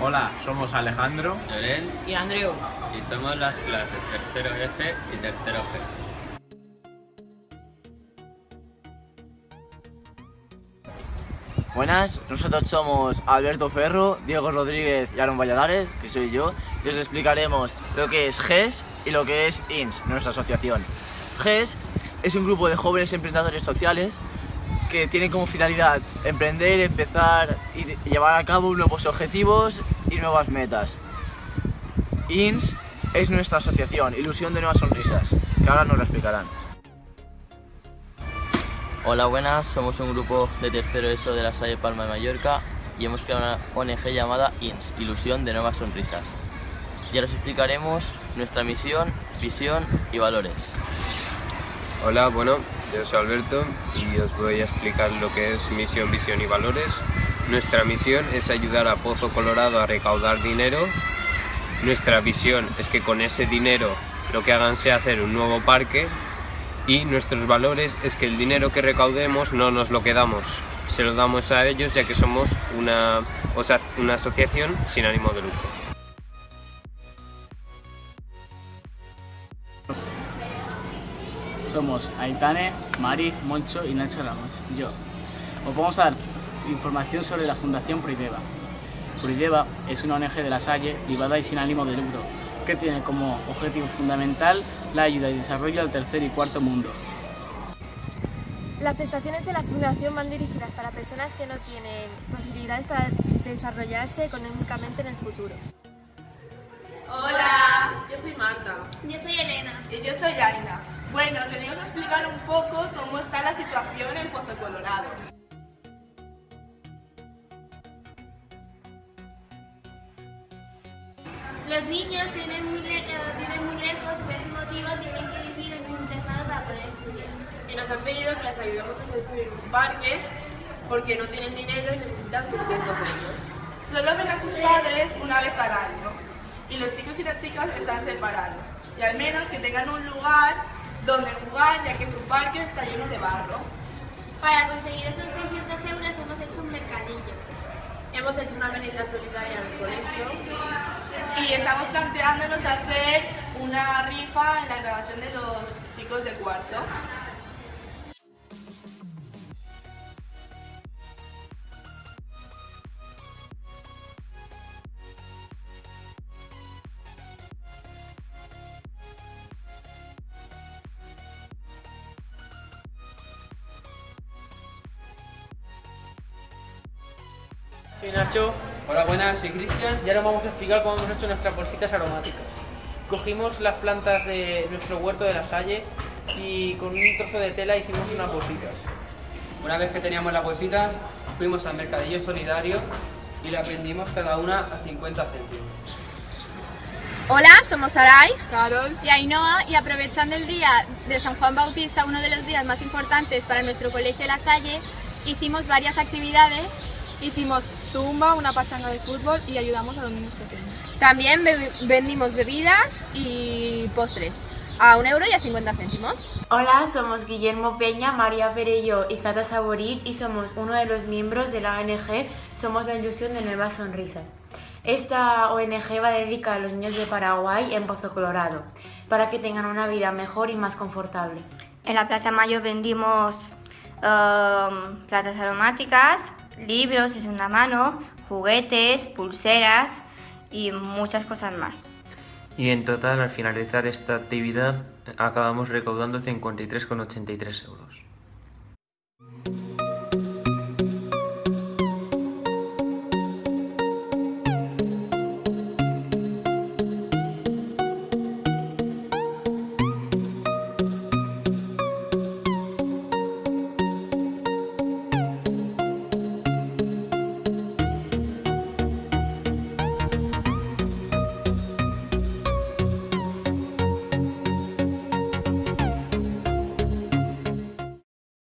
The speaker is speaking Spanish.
Hola, somos Alejandro, Lorenz y Andreu. y somos las clases tercero F y tercero G. Buenas, nosotros somos Alberto Ferro, Diego Rodríguez y Aaron Valladares, que soy yo, y os explicaremos lo que es GES y lo que es INS, nuestra asociación. GES es un grupo de jóvenes emprendedores sociales que tienen como finalidad emprender, empezar y llevar a cabo nuevos objetivos y nuevas metas. INS es nuestra asociación, Ilusión de Nuevas Sonrisas, que ahora nos lo explicarán. Hola, buenas, somos un grupo de tercero ESO de La Salle Palma de Mallorca y hemos creado una ONG llamada INS, Ilusión de Nuevas Sonrisas. Y ahora os explicaremos nuestra misión, visión y valores. Hola, bueno, yo soy Alberto y os voy a explicar lo que es misión, visión y valores. Nuestra misión es ayudar a Pozo Colorado a recaudar dinero. Nuestra visión es que con ese dinero lo que hagan sea hacer un nuevo parque. Y nuestros valores es que el dinero que recaudemos no nos lo quedamos, se lo damos a ellos, ya que somos una asociación sin ánimo de lucro. Somos Aitane, Mari, Moncho y Nacho Ramos. Yo. Os vamos a dar información sobre la Fundación Proideva. Proideva es una ONG de La Salle, privada y sin ánimo de lucro, que tiene como objetivo fundamental la ayuda y desarrollo al tercer y cuarto mundo. Las prestaciones de la Fundación van dirigidas para personas que no tienen posibilidades para desarrollarse económicamente en el futuro. Hola, yo soy Marta. Yo soy Elena. Y yo soy Aina. Bueno, os venimos a explicar un poco cómo está la situación en Pozo Colorado. Los niños tienen muy lejos y por ese motivo tienen que vivir en un internado para poder estudiar. Y nos han pedido que les ayudemos a construir un parque porque no tienen dinero y necesitan 600 euros. Solo ven a sus padres una vez al año y los chicos y las chicas están separados. Y al menos que tengan un lugar donde jugar, ya que su parque está lleno de barro. Para conseguir esos 600 euros hemos hecho un mercadillo. Hemos hecho una merenda solidaria en el colegio y estamos planteándonos hacer una rifa en la graduación de los chicos de cuarto. Soy Nacho. Hola, buenas, soy Cristian. Y ahora vamos a explicar cómo hemos hecho nuestras bolsitas aromáticas. Cogimos las plantas de nuestro huerto de La Salle y con un trozo de tela hicimos unas bolsitas. Una vez que teníamos las bolsitas, fuimos al mercadillo solidario y las vendimos cada una a 50 céntimos. Hola, somos Saray, Carol y Ainhoa, y aprovechando el día de San Juan Bautista, uno de los días más importantes para nuestro colegio La Salle, hicimos varias actividades. Hicimos zumba, una pachanga de fútbol y ayudamos a los niños pequeños. También vendimos bebidas y postres a 1 euro y a 50 céntimos. Hola, somos Guillermo Peña, María Perello y Cata Saborit y somos uno de los miembros de la ONG Somos la Ilusión de Nuevas Sonrisas. Esta ONG va dedicada a los niños de Paraguay en Pozo Colorado para que tengan una vida mejor y más confortable. En la Plaza Mayo vendimos plantas aromáticas, libros de segunda mano, juguetes, pulseras y muchas cosas más. Y en total, al finalizar esta actividad, acabamos recaudando 53,83 euros.